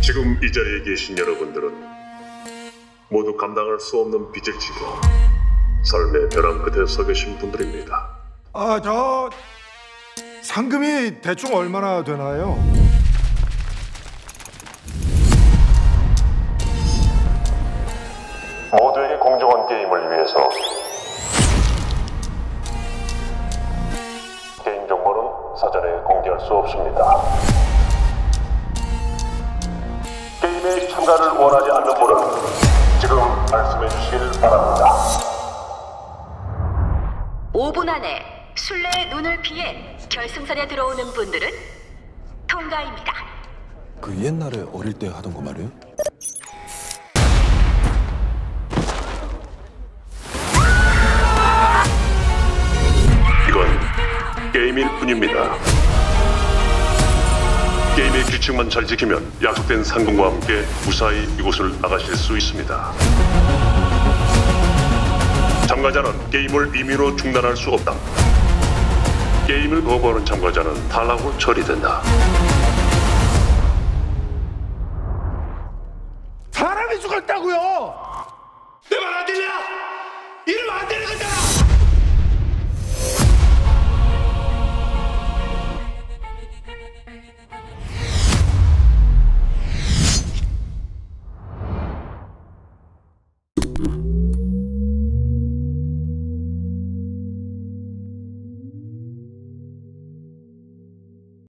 지금 이 자리에 계신 여러분들은 모두 감당할 수 없는 빚을 지고 삶의 벼랑 끝에 서 계신 분들입니다. 저 상금이 대충 얼마나 되나요? 모두에게 공정한 게임을 위해서 개인 정보는 사전에 공개할 수 없습니다. 게임에 참가를 원하지 않는 분은 지금 말씀해 주시길 바랍니다. 5분 안에 술래의 눈을 피해 결승선에 들어오는 분들은 통과입니다. 그 옛날에 어릴 때 하던 거 말이에요? 이건 게임일 뿐입니다. 게임의 규칙만 잘 지키면 약속된 상금과 함께 무사히 이곳을 나가실 수 있습니다. 참가자는 게임을 임의로 중단할 수 없다. 게임을 거부하는 참가자는 탈락으로 처리된다.